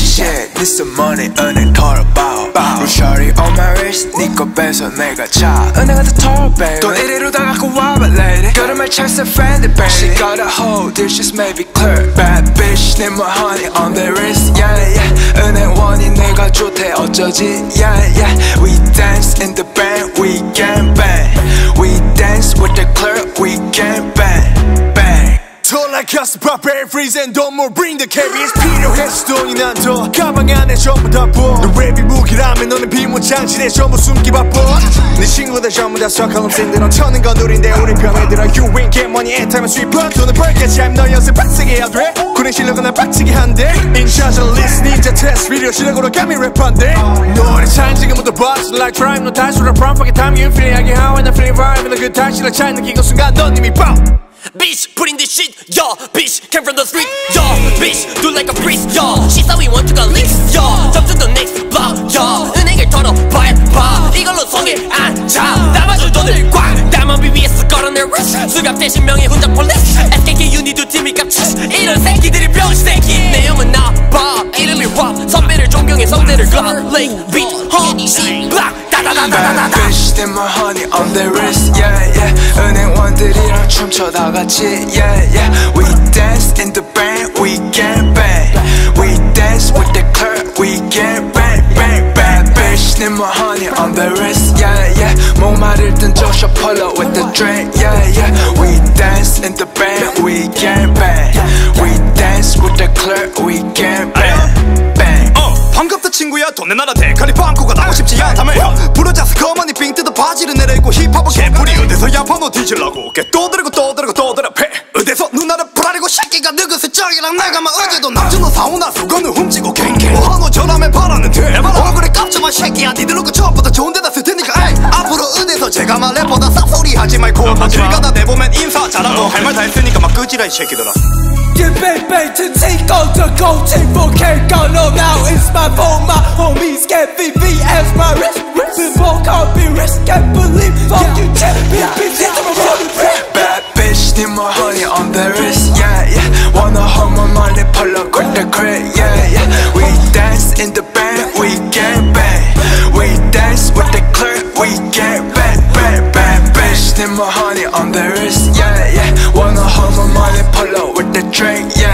shit need some money 은행 털어봐 Shorty on my wrist 니꺼 빼서 내가 차 은행은 다 털어 baby 돈 이리로 다 갖고 와봐 lady 걸음을 찰스 Fendi baby She got a hold this just may be clear Bad bitch need more honey on the wrist yeah yeah 은행원이 내가 좋대 어쩌지 yeah yeah We dance in the band we can bang We dance with the clerk we can bang bang Tall like us, pop air freeze and don't more bring the carries 필요해서 돈이 난더 가방 안에 전부 다 부어 너 랩이 무기라면 너는 비무장지대 전부 숨기 바빠 네 친구들 전부 다 수학한 놈생들 넌 쳐는 건 우린데 우리 편에 들어 You ain't get money and time is sweet but 돈을 벌겠지 I'm 너 연습 빡세게 해야 돼 군인 실력은 난 빡치게 한대 In charge of list ninja test 비디오 실력으로 감히 랩한대 너를 차인 지금부터 boss like crime 너 다시 랩 from fucking time you feeling like how and I feel vibe 너 그 다시를 잘 느끼고 순간 넌 이미 뻥 Bitch, put in this shit, yo. Bitch, came from the street, yo. Bitch, do like a priest, yo. She said we want to go leaks, yo. Jump to the next block, yo. 은행을 털어봐야 봐. 이걸로 성에 앉아. 남아줄 돈을 꽉. 나만 BBS 걸어내 rush. 수갑 대신 명예 훈장 police. SKK you need to team me 값. 이런 새끼들이 병신 새끼. 내 형은 나봐. 이름이 rap. 선배를 존경해 성대를 가. Lake beat, C block. Bad bitch need more honey on the wrist yeah yeah 은행원들이랑 춤춰 다 같이 yeah yeah We dance in the band we can bang We dance with the clerk we can bang bang bang bitch need more honey on the wrist yeah yeah 목마를 든 Joshua Polo with the drink yeah yeah We dance in the band we can bang We dance with the clerk we can bang bang 반갑다 친구야 돈 내놔라 대가리 빵꾸가 나고 싶지 않다며 부러져서 거만이 빙 뜯어 바지를 내려입고 힙합은 개뿔이 어디서 야판도 뒤질라고 깨 또 들고 또 들고 또 들어패 어디서 누나를 불아리고 새끼가 느긋을 짝이랑 내가만 어제도 남준호 사우나 수건을 훔치고 갱갱 뭐하노 전화면 바라는데 얼굴에 깝지마 새끼야 니들 오고 처음부터 좋은 데다 쓸 테니까 에이 앞으로 어디서 제가 말해보다 싹소리 하지 말고 길 가다 내보면 인사 잘하고 할 말 다 했으니까 막 끄지라 이 새끼들아 Get back to take on the go take for can't go no now it's my phone my homies get VV as my wrist people can't be risk can't believe fuck you champion Bad bitch need more honey on the wrist yeah yeah wanna hold my money pull up with the crib yeah yeah We dance in the band we can bang We dance with the clerk we can bang bang bang bitch need more honey on the wrist yeah yeah wanna hold my money pull up with the drink yeah